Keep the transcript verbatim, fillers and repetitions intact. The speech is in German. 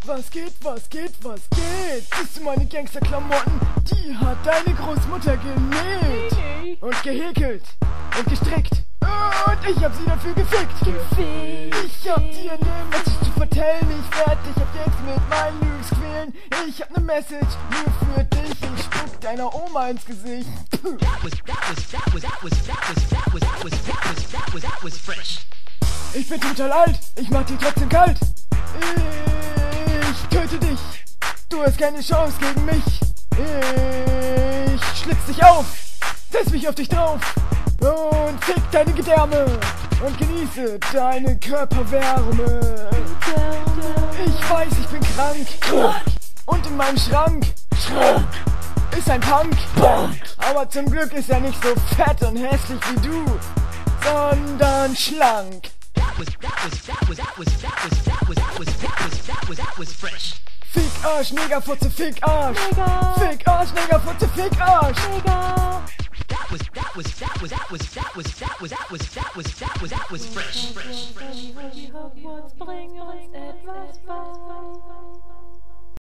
Was geht, was geht, was geht? Siehst du meine Gangsterklamotten? Die hat deine Großmutter genäht und gehäkelt und gestrickt. Und ich hab sie dafür gefickt. Gefickt. Ich hab dir ne Message zu vertellen. Ich werd dich ab jetzt mit meinen Lyrics quälen. Ich hab ne Message nur für dich. Ich spuck deiner Oma ins Gesicht. Ich bin total alt. Ich mach dich trotzdem kalt. Ich töte dich. Du hast keine Chance gegen mich. Ich schlitz dich auf. Setz mich auf dich drauf. Und fick deine Gedärme und genieße deine Körperwärme. Ich weiß, ich bin krank und in meinem Schrank ist ein Punk. Aber zum Glück ist er nicht so fett und hässlich wie du, sondern schlank. Fick Arsch, Negerfotze, Fick Arsch. Fick Arsch, Negerfotze, Fick Arsch. That was that was that was that was that was that was that was that was that was that was fresh. Hogwarts bring uns etwas bei.